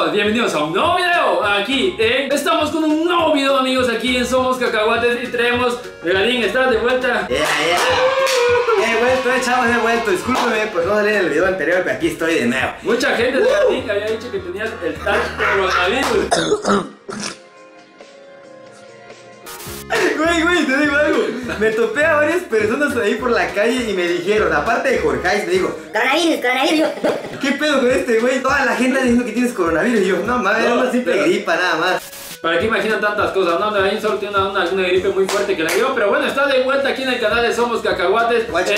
todos, bienvenidos a un nuevo video aquí estamos con un nuevo video, amigos, aquí en Somos Cacahuates y traemos... Regalín, ¿estás de vuelta? He vuelto, chavos, he vuelto. Discúlpeme por no salir en el video anterior, pero aquí estoy de nuevo. Mucha gente de Regalín había dicho que tenías el tal coronavirus. Güey, te digo algo. Me topé a varias personas ahí por la calle y me dijeron, aparte de Jorge, me dijo: coronavirus. ¿Qué pedo con este güey? Toda la gente diciendo que tienes coronavirus. Y yo, no mames, era una simple gripa nada más. ¿Para qué imaginan tantas cosas? No, Regalín solo tiene una gripe muy fuerte que la dio. Pero bueno, está de vuelta aquí en el canal de Somos Cacahuates. Guache.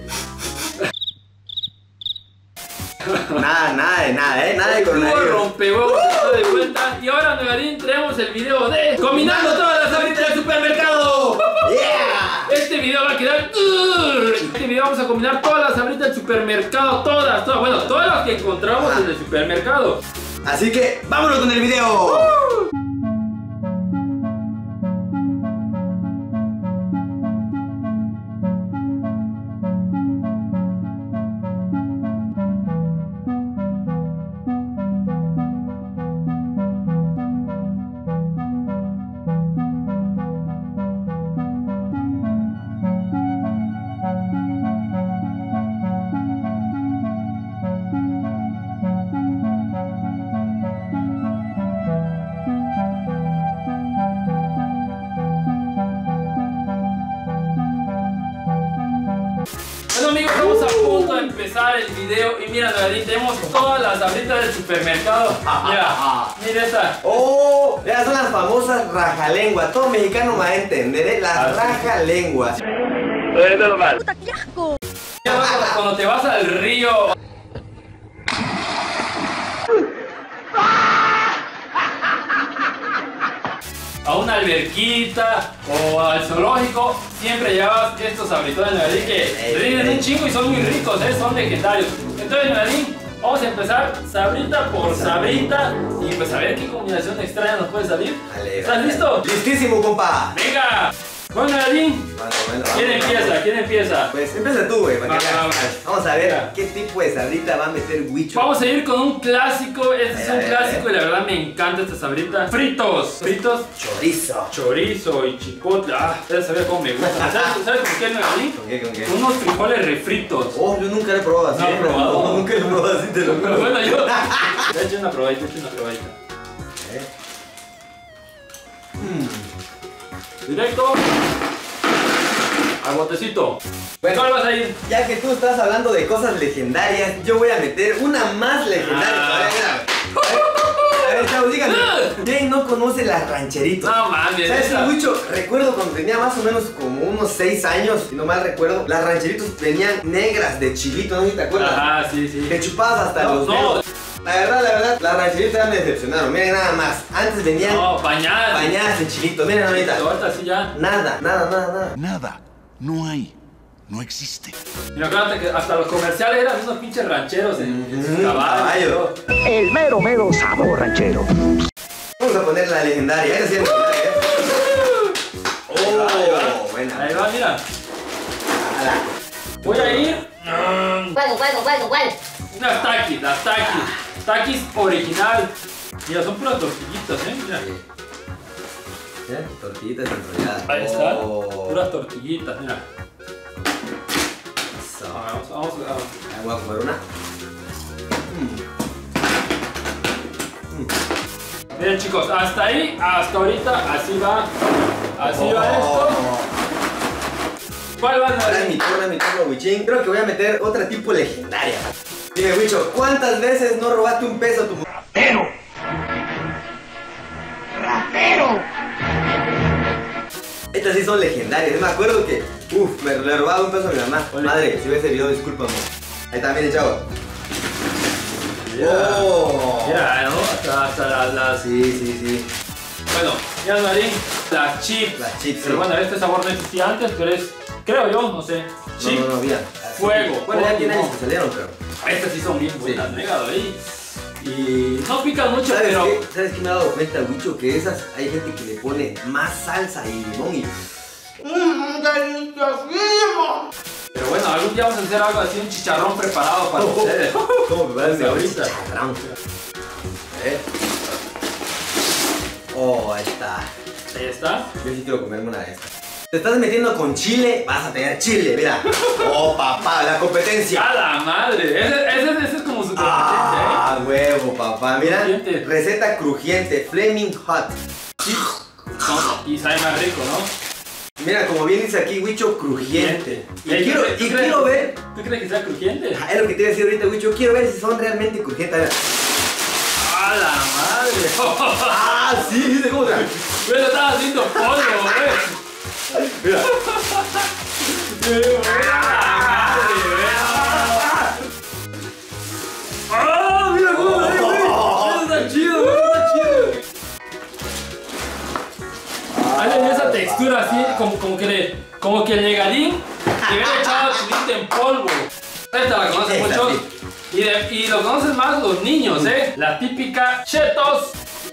Nada de coronavirus. Rompehuevos, está de vuelta. Y ahora, Regalín, traemos el video de combinando todas las sabritas del supermercado. ¡Yeah! Este video va a quedar... Este video vamos a combinar todas las sabritas del supermercado. Todas. Bueno, todas las que encontramos en el supermercado. Así que, vámonos con el video. Bueno, amigos, estamos a punto de empezar el video. Y mira, Regalín, tenemos todas las sabritas del supermercado. Mira esta. Oh, ya son las famosas rajalengua. Todo mexicano va a entender, ¿eh? Las rajalenguas. Es normal. ¡Puta, qué asco! Cuando te vas al río a una alberquita o al zoológico, siempre llevas estos sabritones, Regalín, que rinden un chingo y son muy ricos, son legendarios. Entonces, Regalín, vamos a empezar sabrita por sabrita y pues a ver qué combinación extraña nos puede salir. ¿Estás listo? Listísimo, compa. ¡Venga! Bueno, Regalín, Bueno, ¿quién empieza? Pues empieza tú, güey. Vamos a ver Mira. qué tipo de sabrita va a meter Huicho. Vamos a ir con un clásico. Este es un ver. clásico y la verdad me encanta esta sabrita. Fritos, Chorizo. chorizo y chipotle. Ya sabía cómo me gusta. ¿Sabes con qué, Regalín? ¿Con qué? Con unos frijoles refritos. Oh, yo nunca lo he probado así. No he probado. No, nunca lo he probado así, te lo Pero juro. bueno, yo. Eché una probadita. Directo al botecito. Bueno. ¿Cuál vas a ir? Ya que tú estás hablando de cosas legendarias, yo voy a meter una más legendaria. A ver, chavos, díganme, ¿quién no conoce las rancheritos? No mames. ¿Sabes esa. qué, Huicho? Recuerdo cuando tenía más o menos como unos 6 años, si no mal recuerdo, las rancheritos venían negras de chilito, ¿no? ¿Sí te acuerdas? Ajá, sí. Te chupabas hasta los dedos. La verdad, las rancheritas ya me decepcionaron. Miren nada más. Antes venían bañadas en chilito. Miren ahorita. Ahorita sí ya. Nada. Nada, no hay, no existe. Mira, acuérdate que hasta los comerciales eran unos pinches rancheros en sus caballos. caballo. El mero sabor ranchero. Vamos a poner la legendaria. Esa sí es legendaria. Ahí va. Buena. Ahí va, mira. Voy a ir. ¿Cuál? Las Takis original. Mira, son puras tortillitas, mira. ¿Eh? Tortillitas enrolladas. Ahí está. Oh. Puras tortillitas, mira. Eso. Vamos. Ahí voy a comer una. Miren, chicos, hasta ahí, hasta ahorita, así va esto. ¿Cuál va a Ahora es mi turno, Huichín. Creo que voy a meter otra tipo legendaria. Dime, Huicho, ¿cuántas veces no robaste un peso a tu mujer? ¡Ratero! Estas sí son legendarias. Me acuerdo que, me le robaba un peso a mi mamá. Oye. Madre, si ves ese video, discúlpame. Ahí está, miren, chavo. Mira. Oh. Mira, ¿no? Hasta las... Sí. Bueno, ya Marín, las chips. Las chips, Pero sí. bueno, este sabor no existía antes, pero es, creo yo, no sé. Chip. No, mira. Fuego. Bueno, ya tiene años limón. que salieron, pero. Estas sí son bien buenas, negado ahí. Y no pican mucho, ¿Sabes pero... qué? ¿Sabes qué me he dado cuenta, Huicho? Que esas hay gente que le pone más salsa y limón y... ¡Deliciosísimo! Pero bueno, algún día vamos a hacer algo así, un chicharrón preparado para ustedes. ¿Cómo me parece ahorita? chicharrón? ver. Oh, ahí está. Ahí está. Yo sí quiero comerme una de estas. Te estás metiendo con chile, vas a tener chile, mira. Oh, papá, la competencia. ¡A la madre! Ese es como su competencia, Ah, huevo, papá. Mira, Crujiente. receta crujiente, Flaming Hot. ¿eh? Y sabe más rico, ¿no? Mira, como bien dice aquí, Huicho, crujiente. Y Ey, quiero ver. ¿Tú crees que sea crujiente? Es lo que te iba a decir ahorita, Huicho. Quiero ver si son realmente crujientes. Mira. ¡A la madre! Ah, sí, ¿viste cómo se? Me lo estaba haciendo polvo, güey. Mira. ¡Ah! ¡Mira cómo se ve, güey! Eso está chido, güey. Eso está chido. Hay esa textura así, como que el negadín que hubiera echado chilito en polvo. Esta la conocen Esta, muchos. Y lo conocen más los niños, ¿eh? La típica Chetos.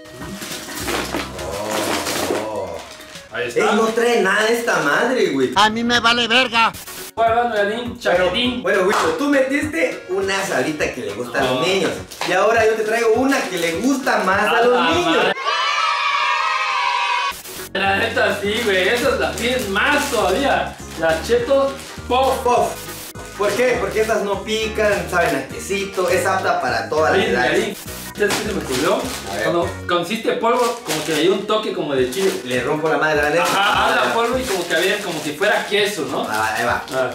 Ahí está. No trae nada esta madre, güey. A mí me vale verga. ¿Cuál va, negadín? Chaquetín. Bueno, Huicho, tú metiste una sabrita que le gusta a los niños. Y ahora yo te traigo una que le gusta más a los niños. La neta sí, güey. Esas las pides más todavía. Las Chetos Puff. Puff. ¿Por qué? Porque estas no pican, saben a quesito, es apta para todas las Oye, edades. negadín, ¿sabes qué se me ocurrió? A ver. Cuando consiste polvo, como que le dio un toque como de chile. Le rompo la madre a la neta. Ajá, habla polvo y como que había, como si fuera queso, ¿no? Ahí va. Ah.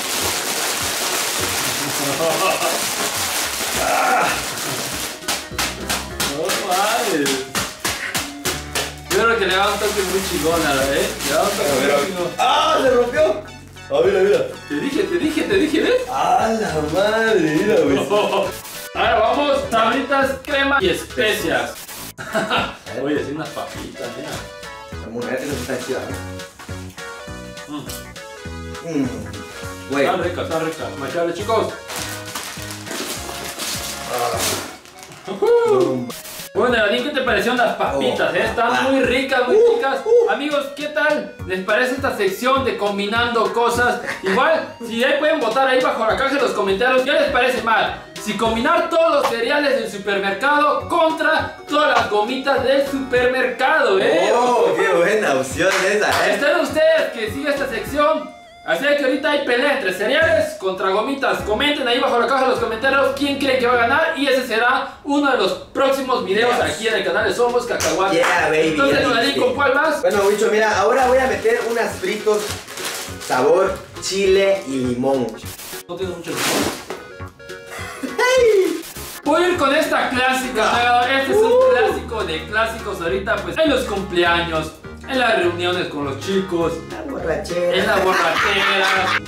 No mames. Yo creo que le da un toque muy chingón a la vez. Le da un toque muy chingón. ¡Ah! ¡Se rompió! Ah, mira. Te dije, ¿ves? ¡Ah, la madre! Mira, güey. Ahora vamos, sabritas, crema y especias. Oye, sí, unas papitas, mira. La moneda no está chida, güey. Están ricas. Macharle, chicos. Bueno, Negadín, ¿qué te parecieron las papitas? Están muy ricas, muy ricas. Amigos, ¿qué tal les parece esta sección de combinando cosas? Igual, si ahí pueden votar ahí bajo la caja de los comentarios, ¿qué les parece mal? Si combinar todos los cereales del supermercado contra todas las gomitas del supermercado, ¡Oh, qué buena opción esa, Están ustedes que sigue esta sección. Así que ahorita hay pelea entre cereales contra gomitas. Comenten ahí bajo la caja de los comentarios quién creen que va a ganar. Y ese será uno de los próximos videos aquí en el canal de Somos Cacahuates. Yeah, baby. Entonces, Negadín, ¿con cuál vas? Bueno, Huicho, mira, ahora voy a meter unas fritos sabor chile y limón. No tiene mucho limón. Voy a ir con esta clásica. Este es un clásico de clásicos ahorita, pues en los cumpleaños, en las reuniones con los chicos, La borrachera. en la borrachera.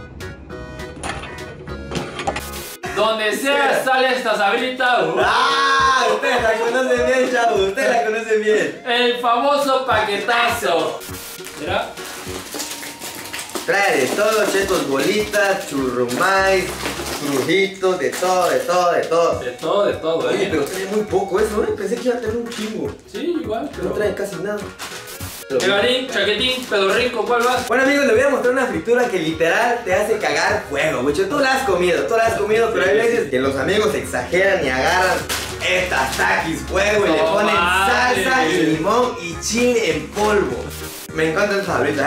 Donde sea sale esta sabrita. ¡Ah! Ustedes la conocen bien, chavos. Ustedes la conocen bien. El famoso paquetazo. ¿Será? Trae de todo, chetos, bolitas, churrumais, crujitos, de todo. De todo, Oye, pero trae muy poco eso, Pensé que iba a tener un chingo. Sí, igual, No pero... trae casi nada. Negadín, chaquetín, pedorrín, ¿cuál vas? Bueno, amigos, les voy a mostrar una fritura que literal te hace cagar fuego, Huicho. Tú la has comido, pero hay veces que los amigos exageran y agarran estas taquis fuego y le No ponen mames. salsa y limón y chile en polvo. Me encanta esa sabrita,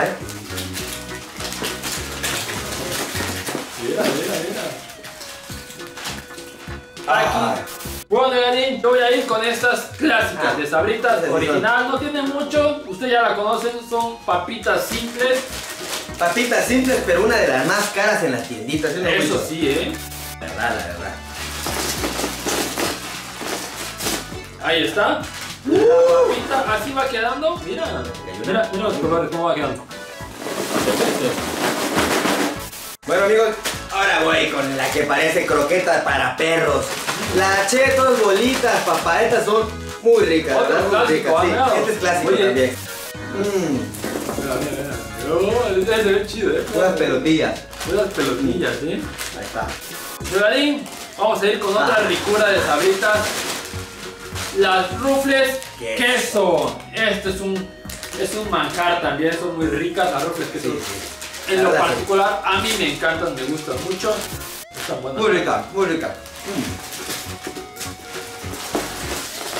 Mira. Aquí. Bueno, Negadín, yo voy a ir con estas clásicas de sabritas original. No tiene mucho, ustedes ya la conocen, son papitas simples. Papitas simples, pero una de las más caras en las tienditas. ¿Sí, no, Eso Huicho? sí, La verdad. Ahí está. La papita así va quedando. Mira los colores, cómo va quedando. Bueno, amigos, ahora voy con la que parece croqueta para perros. Las Chetos bolitas, papá, estas son muy ricas, Otro ¿verdad? Muy clásico, ricas, sí. ¿verdad? Este es clásico Oye. también. Mira. Se ve chido, Unas pelotillas. Unas pelotillas, ¿sí? Ahí está. Negadín, vamos a ir con otra ricura de sabritas. Las rufles queso. Este es un manjar también, son muy ricas las rufles queso. Sí. En lo La verdad, particular, a mí me encantan, me gustan mucho. Están buenas. Muy rica, muy rica.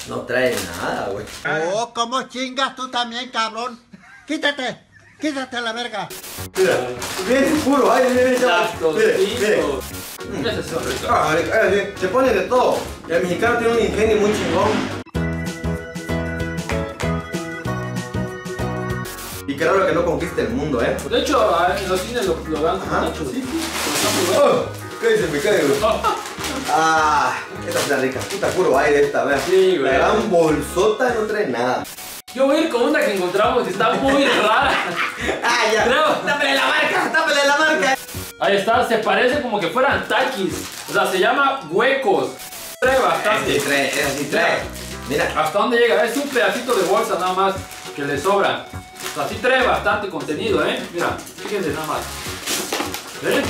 No trae nada, güey. Oh, ¿cómo chingas tú también, cabrón? Quítate a la verga. Mira, bien puro aire, mire, Las chavos. Mire, mire. tostitos. Esas son ricas. Ah, se pone de todo. Y el mexicano tiene un ingenio muy chingón. Y qué raro que no conquiste el mundo, ¿eh? De hecho, en los cines lo dan como Ajá, nachos. sí. Por ejemplo, Oh, ¿qué dice mi güey? Ah, esta es la rica. Puta puro aire esta, vea. Sí, güey. La gran bolsota no trae nada. yo voy a ir con una que encontramos que está muy rara. Ah, ya. Creo. Tápale la marca, tápale la marca. Ahí está, se parece como que fueran taquis. O sea, se llama huecos. Trae bastante. Sí trae. Mira. ¿Hasta dónde llega? Es un pedacito de bolsa nada más que le sobra. O sea, sí trae bastante contenido, ¿eh? Mira, fíjense nada más. ¿Ven?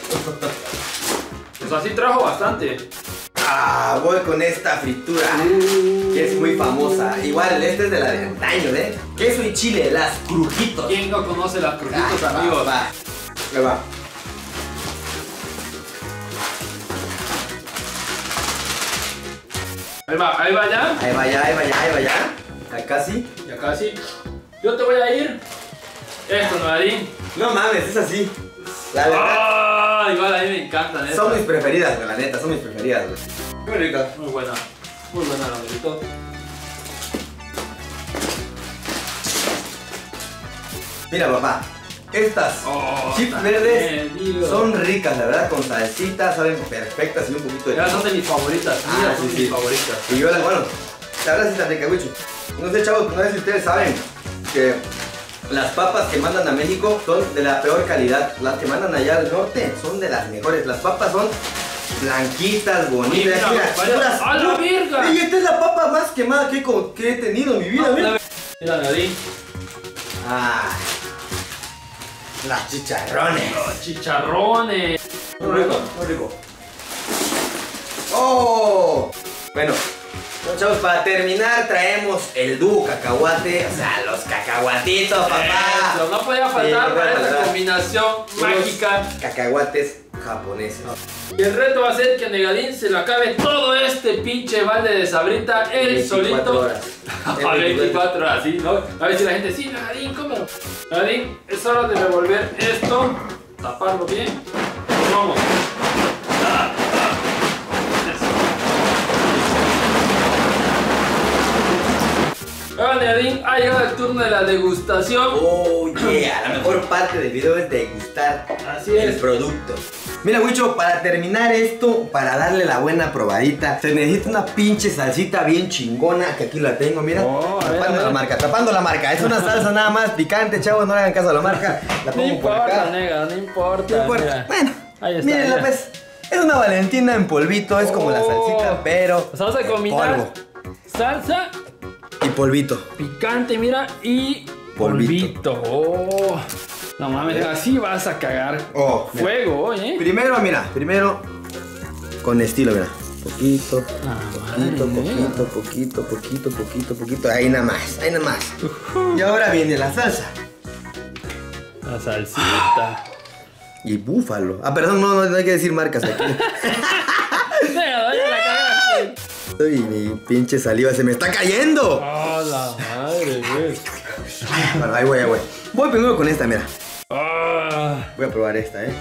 O sea, sí trajo bastante. Ah, voy con esta fritura que es muy famosa. Igual, este es de la de antaño, ¿eh? Queso y chile, las crujitos. ¿Quién no conoce las crujitos, amigos? Va. Ahí va. Ahí va ya. Ahí va ya. Ya casi. Ya casi. Yo te voy a ir. Esto, Noadín. No mames, es así. La verdad. Ah, igual a mí me encantan estas. Son mis preferidas, güey, la neta, son mis preferidas, güey. Muy ricas. Muy buena. Muy buena, Noadito. Mira, papá. Estas chips verdes son ricas, la verdad, con salsita, saben perfectas y un poquito de... Ya son de mis favoritas. Mira, son mis favoritas. Y yo, bueno, la verdad sí están ricas, güey. No sé, chavos, no sé si ustedes saben que las papas que mandan a México son de la peor calidad. Las que mandan allá al norte son de las mejores. Las papas son blanquitas, bonitas. Mira, ¡a la verga! Y esta es la papa más quemada que he tenido en mi vida, güey. Mira, Noadín. Ah, las chicharrones. Los chicharrones. Muy rico, muy rico. ¡Oh! Bueno, chavos, para terminar traemos el dúo cacahuate, o sea, los cacahuatitos, papá. Eso, no podía faltar Sí, para no podía esta faltar. combinación Unos mágica. cacahuates japoneses. Y el reto va a ser que Negadín se lo acabe todo este pinche balde de sabrita él 24 solito. horas. A 24 horas, ¿sí? ¿No? A ver si la gente, sí, Negadín, cómelo. Negadín, es hora de revolver esto, taparlo bien. Vamos. Ahora, Negadín, ha llegado el turno de la degustación. Oh yeah, la mejor parte del video es degustar Así el es. producto. Mira, Wicho, para terminar esto, para darle la buena probadita, se necesita una pinche salsita bien chingona, que aquí la tengo, mira. Oh, a ver, tapando a ver. la marca, tapando la marca. Es una salsa nada más picante, chavos, no le hagan caso a la marca. La No pongo por importa, acá. nega, no importa. No importa. mira. Bueno, Ahí está, mírenla mira. pues. Es una Valentina en polvito, es como la salsita, pero O sea, vamos a combinar polvo salsa, y polvito. picante, mira, y Polvito. polvito. Oh. No mames, así vas a cagar. Oh, mira. Fuego hoy, Primero, mira, con estilo, mira. Poquito, madre poquito. Ahí nada más, Y ahora viene la salsa. La salsita. Y búfalo. Ah, perdón, no hay que decir marcas aquí. Nega, vaya la cagaste. Y mi pinche saliva se me está cayendo. Oh, la madre, güey. Bueno, ahí voy. Voy primero con esta, mira. Ah. Voy a probar esta, A ver.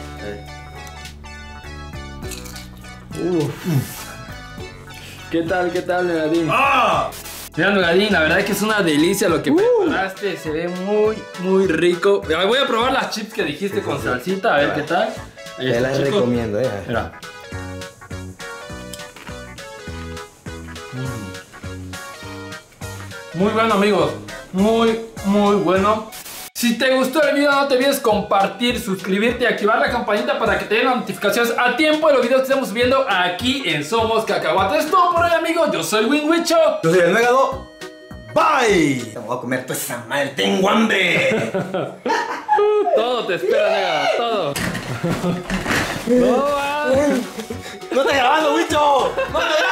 ¿Qué tal, Negadín? Mira, Negadín, la verdad es que es una delicia lo que preparaste. Se ve muy rico. Voy a probar las chips que dijiste con salsita, a ver qué tal. Ahí Te está, las chicos. recomiendo, Mira. Muy bueno, amigos. Muy bueno. Si te gustó el video, no te olvides compartir, suscribirte y activar la campanita para que te den las notificaciones a tiempo de los videos que estamos subiendo aquí en Somos Cacahuates. Es todo por hoy, amigos. Yo soy Winwicho. Yo soy el Nuegado. Bye. Me voy a comer toda esa madre. Tengo hambre. Todo te espera, nega. Todo. No, No te grabando, Wicho. No te grabando.